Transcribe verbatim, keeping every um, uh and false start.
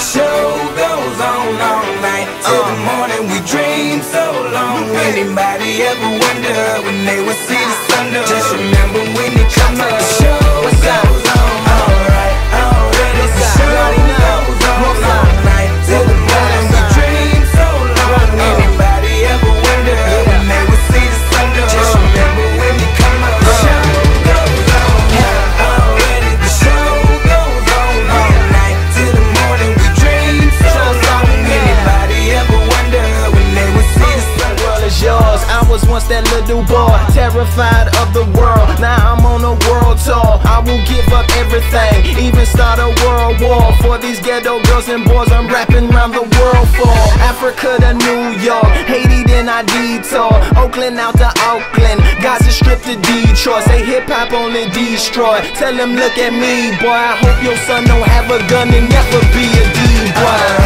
The show goes on all night till the morning. We dream so long. Anybody ever wonder when they would see the sun? Just remember when you come up. The show goes on. Alright, already. The show goes on all night till the morning. We dream so long. Anybody ever wonder when they would see the sun? Just remember when you come up. The show goes on already. The show goes on all night till the morning. We dream so long. Anybody ever wonder when they would see the sun? The world is yours. I was once that little boy, terrified of the world. Now I'm on a world tour. I will give up everything, even start a world war. For these ghetto girls and boys I'm rapping around the world for. Africa to New York, Haiti then I detour, Oakland out to Auckland, Gaza Strip to Detroit. Say hip-hop only destroy. Tell them look at me, boy. I hope your son don't have a gun and never be a D-boy.